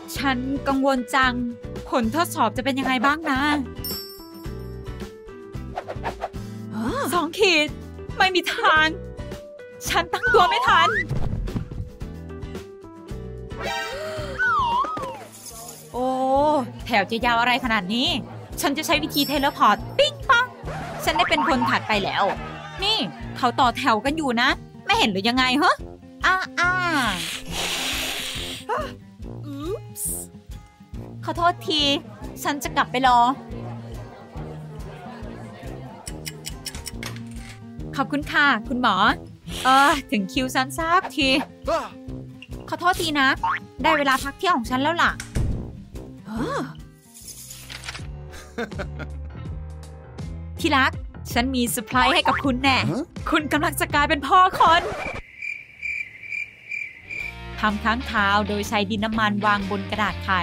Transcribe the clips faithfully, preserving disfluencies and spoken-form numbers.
ฉันกังวลจังผลทดสอบจะเป็นยังไงบ้างนะสองขีดไม่มีทางฉันตั้งตัวไม่ทันโอ้แถวจะยาวอะไรขนาดนี้ฉันจะใช้วิธีเทเลพอร์ตปิ๊งปังฉันได้เป็นคนถัดไปแล้วนี่เขาต่อแถวกันอยู่นะไม่เห็นหรือยังไงเหรออ้าอ้าขอโทษทีฉันจะกลับไปรอขอบคุณค่ะคุณหมอเออถึงคิวฉันสักทีขอโทษทีนะได้เวลาพักเที่ยงของฉันแล้วล่ะที่รักฉันมีเซอร์ไพรส์ให้กับคุณแน่คุณกำลังจะกลายเป็นพ่อคนทำค้างคาวโดยใช้ดินน้ำมันวางบนกระดาษไข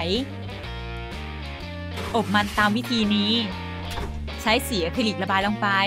อบมันตามวิธีนี้ใช้สีอะคริลิกระบายลงไป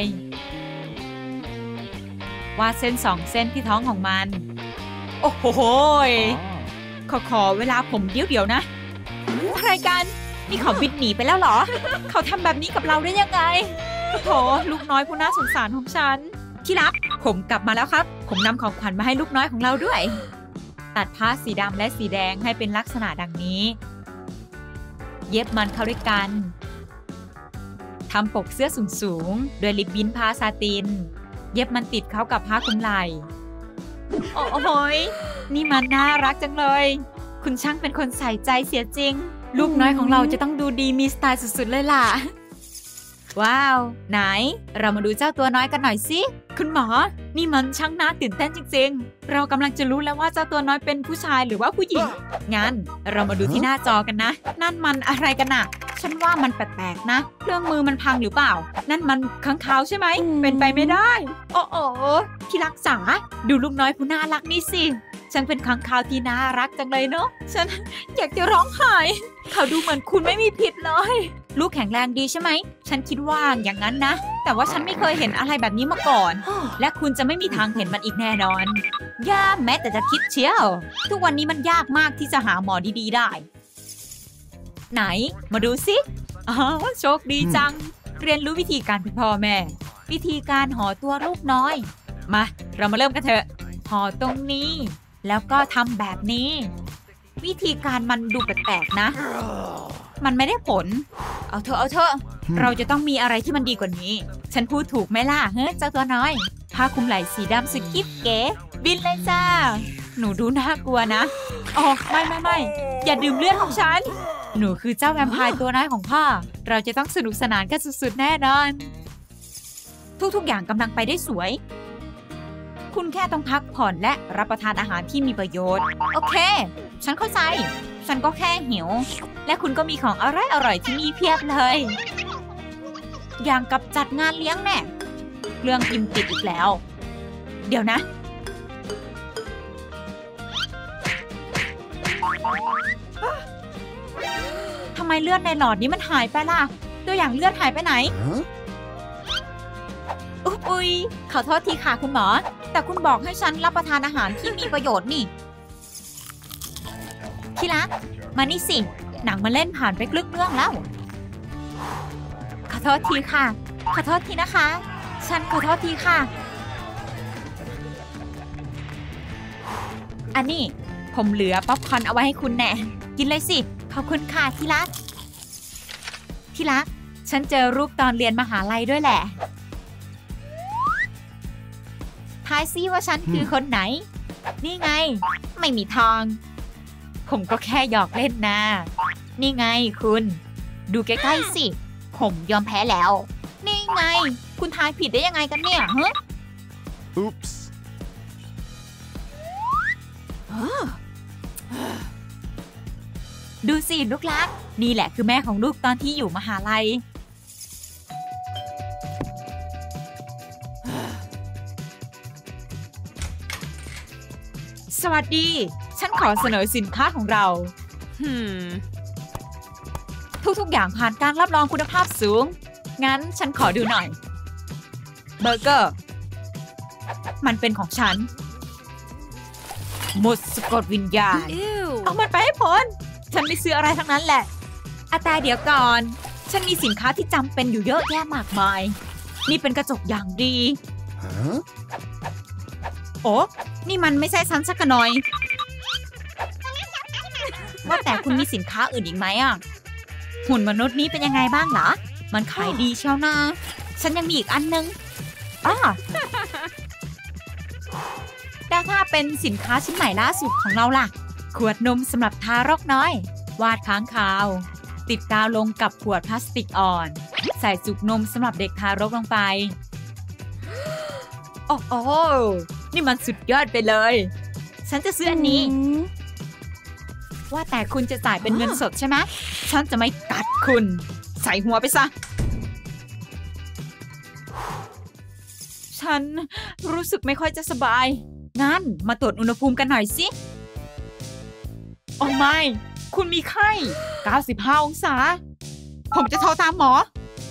วาดเส้นสองเส้นที่ท้องของมันโอ้โหขอขอเวลาผมเดี๋ยวๆนะอะไรกันนี่เขาบินหนีไปแล้วเหรอเขาทำแบบนี้กับเราได้ยังไงโถลูกน้อยผู้น่าสงสารของฉันที่รักผมกลับมาแล้วครับผมนำของขวัญมาให้ลูกน้อยของเราด้วยตัดผ้าสีดำและสีแดงให้เป็นลักษณะดังนี้เย็บมันเข้าด้วยกันทำปกเสื้อสูงๆโดยริบบิ้นผ้าซาตินเย็บมันติดเข้ากับผ้าคลุมไหล่โอ้โหนี่มันน่ารักจังเลยคุณช่างเป็นคนใส่ใจเสียจริงลูกน้อยของเราจะต้องดูดีมีสไตล์สุดๆเลยล่ะว้าวไหนเรามาดูเจ้าตัวน้อยกันหน่อยสิคุณหมอนี่มันช่างน่าตื่นเต้นจริงๆเรากำลังจะรู้แล้วว่าเจ้าตัวน้อยเป็นผู้ชายหรือว่าผู้หญิงงั้นเรามาดูที่หน้าจอกันนะนั่นมันอะไรกันน่ะฉันว่ามันแปลกๆนะเครื่องมือมันพังหรือเปล่านั่นมันค้างคาวใช่ไหมเป็นไปไม่ได้โอ้โหที่รักษาดูลูกน้อยผู้น่ารักนี่สิฉันเป็นค้างคาวที่น่ารักจังเลยเนาะฉันอยากจะร้องไห้เขาดูเหมือนคุณไม่มีผิดเลยลูกแข็งแรงดีใช่ไหมฉันคิดว่าอย่างนั้นนะแต่ว่าฉันไม่เคยเห็นอะไรแบบนี้มาก่อนและคุณจะไม่มีทางเห็นมันอีกแน่นอนยากแม้แต่จะคิดเชียวทุกวันนี้มันยากมากที่จะหาหมอดีๆได้ไหนมาดูสิอ๋อโชคดีจังเรียนรู้วิธีการเป็นพ่อแม่วิธีการห่อตัวลูกน้อยมาเรามาเริ่มกันเถอะห่อตรงนี้แล้วก็ทำแบบนี้วิธีการมันดูแปลกๆนะมันไม่ได้ผลเอาเถอะเอาเถอะเราจะต้องมีอะไรที่มันดีกว่านี้ฉันพูดถูกไหมล่ะเฮ้ยเจ้าตัวน้อยผ้าคลุมไหล่สีดำสุดกิ๊บเก๋บินเลยจ้าหนูดูน่ากลัวนะอ๋อไม่ไม่ไม่อย่าดื่มเลือดของฉันหนูคือเจ้าแวมไพร์ตัวน้อยของพ่อเราจะต้องสนุกสนานกันสุดๆแน่นอนทุกๆอย่างกำลังไปได้สวยคุณแค่ต้องพักผ่อนและรับประทานอาหารที่มีประโยชน์โอเคฉันเข้าใจฉันก็แค่หิวและคุณก็มีของอร่อยอร่อยที่นี่เพียบเลยอย่างกับจัดงานเลี้ยงแน่เรื่องพิมพ์ติดอีกแล้วเดี๋ยวนะทำไมเลือดในหลอดนี้มันหายไปล่ะตัวอย่างเลือดหายไปไหนอุ๊ยขอโทษทีค่ะคุณหมอแต่คุณบอกให้ฉันรับประทานอาหารที่มีประโยชน์นี่ที่รักมานี่สิหนังมันเล่นผ่านไปครึ่งเรื่องแล้วขอโทษทีค่ะขอโทษทีนะคะฉันขอโทษทีค่ะอันนี้ผมเหลือป๊อปคอร์นเอาไว้ให้คุณแน่กินเลยสิขอบคุณค่ะที่รักที่รักฉันเจอรูปตอนเรียนมหาลัยด้วยแหละทายซิว่าฉันคือคนไหนนี่ไงไม่มีทางผมก็แค่หยอกเล่นนะนี่ไงคุณดูใกล้ๆสิผมยอมแพ้แล้วนี่ไงคุณทายผิดได้ยังไงกันเนี่ยฮะ Oops ดูสิลูกรักนี่แหละคือแม่ของลูกตอนที่อยู่มหาลัยสวัสดีฉันขอเสนอสินค้าของเรา hmm. ทุกๆอย่างผ่านการรับรองคุณภาพสูงงั้นฉันขอดูหน่อยเบอร์เกอร์มันเป็นของฉันหมดสะกดวิญญาณเอามันไปให้พ้นฉันไม่ซื้ออะไรทั้งนั้นแหละอาแต่เดี๋ยวก่อนฉันมีสินค้าที่จำเป็นอยู่เยอะแยะมากมายนี่เป็นกระจกอย่างดี huh? โอ้นี่มันไม่ใช่ฉันสักหน่อยว่าแต่คุณมีสินค้าอื่นอีกไหมอ่ะหุ่นมนุษย์นี้เป็นยังไงบ้างเหรอมันขายดีเชียวนะฉันยังมีอีกอันนึงอ้าแต่ถ้าเป็นสินค้าชิ้นใหม่ล่าสุดของเราล่ะขวดนมสำหรับทารกน้อยวาดค้างคาวติดกาวลงกับขวดพลาสติกอ่อนใส่จุกนมสำหรับเด็กทารกลงไปโอ้โหนี่มันสุดยอดไปเลยฉันจะซื้ออันนี้ว่าแต่คุณจะจ่ายเป็นเงินสดใช่ไหมฉันจะไม่กัดคุณใส่หัวไปซะฉันรู้สึกไม่ค่อยจะสบายงั้นมาตรวจอุณหภูมิกันหน่อยสิโอ้ไม่คุณมีไข้เก้าสิบห้าองศาผมจะโทรตามหมอ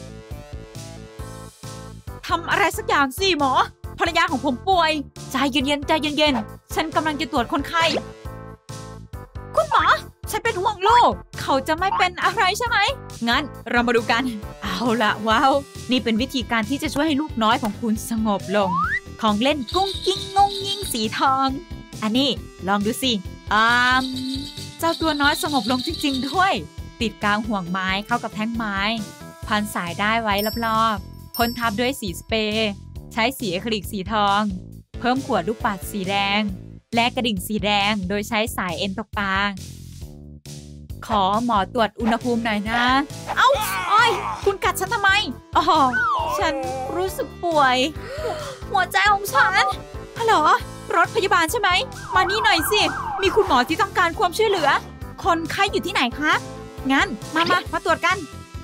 ทำอะไรสักอย่างสิหมอภรรยาของผมป่วยใจเย็นๆใจเย็นๆฉันกำลังจะตรวจคนไข้คุณหมอฉันเป็นห่วงลูกเขาจะไม่เป็นอะไรใช่ไหมงั้นเรามาดูกันเอาละว้าวนี่เป็นวิธีการที่จะช่วยให้ลูกน้อยของคุณสงบลงของเล่นกุ้งกิ้งงงยิ่งสีทองอันนี้ลองดูสิอืมเจ้าตัวน้อยสงบลงจริงๆด้วยติดกลางห่วงไม้เข้ากับแท่งไม้พันสายได้ไว้รอบๆพ่นทับด้วยสีสเปรย์ใช้สีอะคริลิกสีทองเพิ่มขวดลูกปัดสีแดงและกระดิ่งสีแดงโดยใช้สายเอ็นตกปลาขอหมอตรวจอุณหภูมิหน่อยนะเอ้าอ้อยคุณกัดฉันทำไมอ๋อฉันรู้สึกป่วยหัวใจของฉันฮัลโหลรถพยาบาลใช่ไหมมานี่หน่อยสิมีคุณหมอที่ต้องการความช่วยเหลือคนไข้อยู่ที่ไหนคะงั้นมามามาตรวจกัน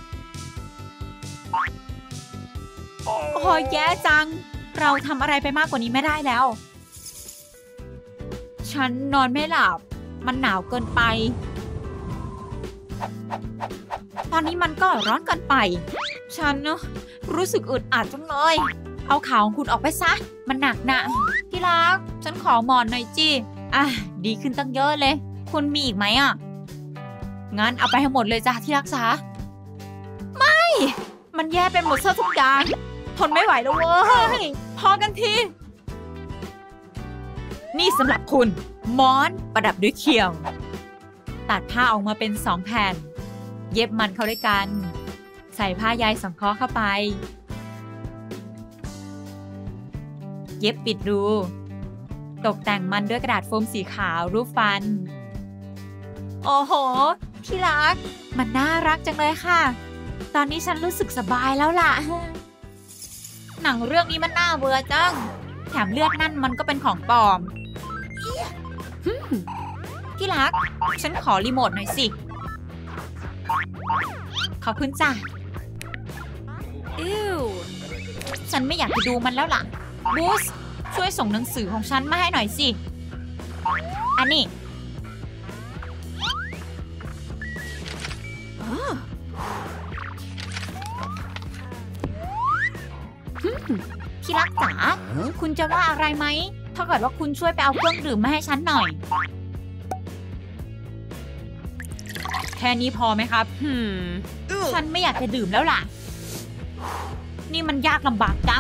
โอ้ยแย่จังเราทำอะไรไปมากกว่านี้ไม่ได้แล้วฉันนอนไม่หลับมันหนาวเกินไปตอนนี้มันก็ร้อนเกินไปฉันรู้สึกอึดอัดจังเลยเอาขาของคุณออกไปซะมันหนักนะที่รักฉันขอหมอนหน่อยจีอ่ะดีขึ้นตั้งเยอะเลยคุณมีอีกไหมอ่ะงั้นเอาไปให้หมดเลยจ้ะที่รักษาไม่มันแย่เป็นหมดเสื้อทุกอย่างทนไม่ไหวแล้วเว้ยพอกันทีนี่สำหรับคุณหมอนประดับด้วยเขียวตัดผ้าออกมาเป็นสองแผ่นเย็บมันเข้าด้วยกันใส่ผ้าใยสังเคราะห์เข้าไปเย็บปิดรูตกแต่งมันด้วยกระดาษโฟมสีขาวรูปฟันโอ้โหที่รักมันน่ารักจังเลยค่ะตอนนี้ฉันรู้สึกสบายแล้วล่ะหนังเรื่องนี้มันน่าเบื่อจังแถมเลือดนั่นมันก็เป็นของปลอมที่รักฉันขอรีโมทหน่อยสิขอบคุณจ้ะอิ้วฉันไม่อยากไปดูมันแล้วล่ะบูสช่วยส่งหนังสือของฉันมาให้หน่อยสิอันนี้ที่รักจ๋าคุณจะว่าอะไรไหมถ้าเกิดว่าคุณช่วยไปเอาเครื่องดื่มมาให้ฉันหน่อยแค่นี้พอไหมครับฉันไม่อยากจะดื่มแล้วล่ะนี่มันยากลำบากจัง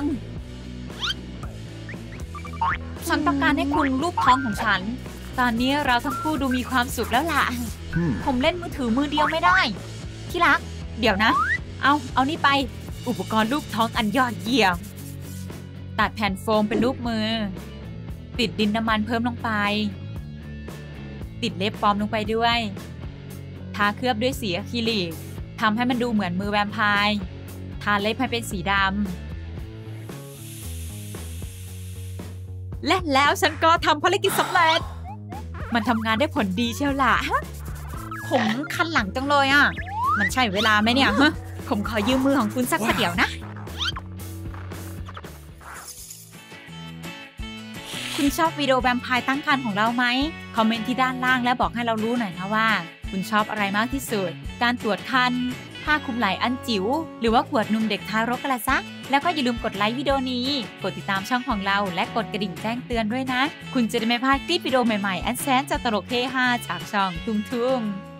ฉันต้องการให้คุณลูบท้องของฉันตอนนี้เราทั้งคู่ดูมีความสุขแล้วล่ะผมเล่นมือถือมือเดียวไม่ได้ที่รักเดี๋ยวนะเอาเอานี่ไปอุปกรณ์ลูบท้องอันยอดเยี่ยมตัดแผ่นโฟมเป็นรูปมือติดดินน้ำมันเพิ่มลงไปติดเล็บปลอมลงไปด้วยทาเคลือบด้วยสีอะคริลิกทำให้มันดูเหมือนมือแวมไพร์ทาเล็บให้เป็นสีดำและแล้วฉันก็ทำภารกิจสำเร็จมันทำงานได้ผลดีเชียวล่ะผมคันหลังจังเลยอ่ะมันใช่เวลาไหมเนี่ยผมขอยืมมือของคุณสักประเดี๋ยวนะคุณชอบวิดีโอแวมไพร์ตั้งครรภ์ของเราไหมคอมเมนต์ที่ด้านล่างและบอกให้เรารู้หน่อยนะว่าคุณชอบอะไรมากที่สุดการตรวจครรภ์ผ้าคลุมไหล่อันจิ๋วหรือว่าขวดนมเด็กทารกกระซักแล้วก็อย่าลืมกดไลค์วิดีโอนี้กดติดตามช่องของเราและกดกระดิ่งแจ้งเตือนด้วยนะคุณจะได้ไม่พลาดคลิปวิดีโอใหม่ๆอันแสนจะตลกเฮฮาจากช่องทุ่มทุ่ม